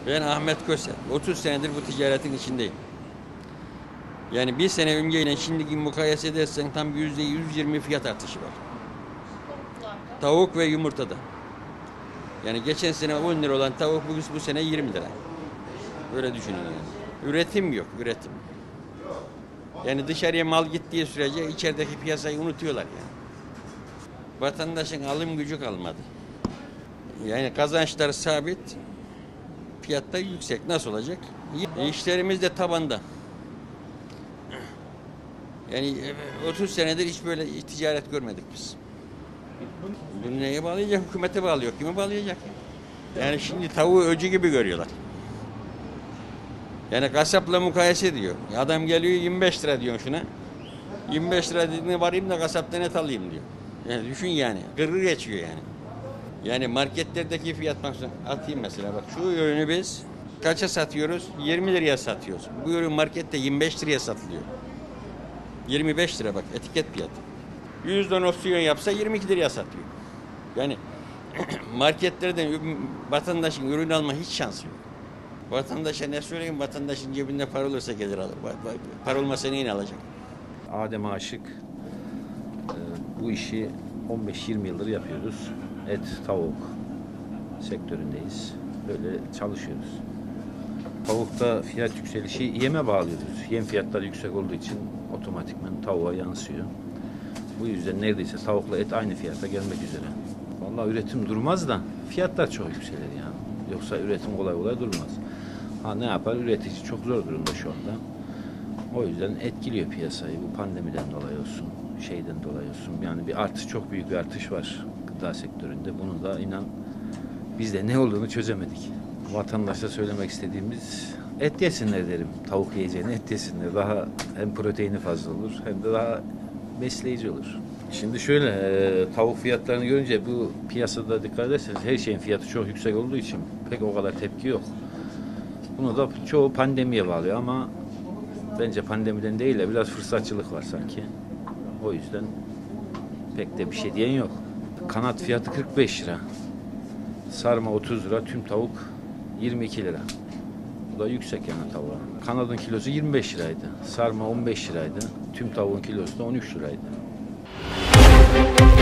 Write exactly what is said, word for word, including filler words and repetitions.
Ben Ahmet Köse. otuz senedir bu ticaretin içindeyim. Yani bir sene önceyle şimdiki mukayese edersen tam yüzde yüz yirmi fiyat artışı var. Tavuk ve yumurtada. Yani geçen sene on lira olan tavuk bu, bu sene yirmi lira. Böyle düşünün yani. Üretim yok, üretim. Yani dışarıya mal gittiği sürece içerideki piyasayı unutuyorlar yani. Vatandaşın alım gücü kalmadı. Yani kazançlar sabit, fiyatta yüksek. Nasıl olacak? İşlerimiz de tabanda. Yani otuz senedir hiç böyle ticaret görmedik biz. Bunu neye bağlayacak? Hükümete bağlıyor. Kime bağlayacak? Yani şimdi tavuğu öcü gibi görüyorlar. Yani kasapla mukayese ediyor. Adam geliyor yirmi beş lira diyor şuna. yirmi beş lira dediğine varayım da kasaptan et alayım diyor. Yani düşün yani. Gırgır geçiyor yani. Yani marketlerdeki fiyat atayım mesela bak şu ürünü biz kaça satıyoruz? yirmi liraya satıyoruz. Bu ürün markette yirmi beş liraya satılıyor. yirmi beş lira bak etiket fiyatı. yüz don opsiyon yapsa yirmi iki liraya satıyor. Yani marketlerden vatandaşın ürün alma hiç şansı yok. Vatandaşa ne söyleyeyim? Vatandaşın cebinde para olursa gelir alır. Para olmasa neyin alacak? Adem'e aşık bu işi on beş yirmi yıldır yapıyoruz. Et, tavuk sektöründeyiz. Böyle çalışıyoruz. Tavukta fiyat yükselişi yeme bağlıyoruz. Yem fiyatları yüksek olduğu için otomatikman tavuğa yansıyor. Bu yüzden neredeyse tavukla et aynı fiyata gelmek üzere. Vallahi üretim durmaz da fiyatlar çok yükselir yani. Yoksa üretim kolay kolay durmaz. Ha ne yapar? Üretici çok zor durumda şu anda. O yüzden etkiliyor piyasayı. Bu pandemiden dolayı olsun, şeyden dolayı olsun. Yani bir artış, çok büyük bir artış var gıda sektöründe. Bunu da inan biz de ne olduğunu çözemedik. Vatandaşa söylemek istediğimiz et yesinler derim. Tavuk yiyeceğine et yesinler. Daha hem proteini fazla olur hem de daha besleyici olur. Şimdi şöyle e, tavuk fiyatlarını görünce bu piyasada dikkat ederseniz her şeyin fiyatı çok yüksek olduğu için pek o kadar tepki yok. Bunu da çoğu pandemiye bağlıyor ama bence pandemiden değil de biraz fırsatçılık var sanki. O yüzden pek de bir şey diyen yok. Kanat fiyatı kırk beş lira. Sarma otuz lira, tüm tavuk yirmi iki lira. Bu da yüksek yani tavuğa. Kanadın kilosu yirmi beş liraydı. Sarma on beş liraydı. Tüm tavuğun kilosu da on üç liraydı.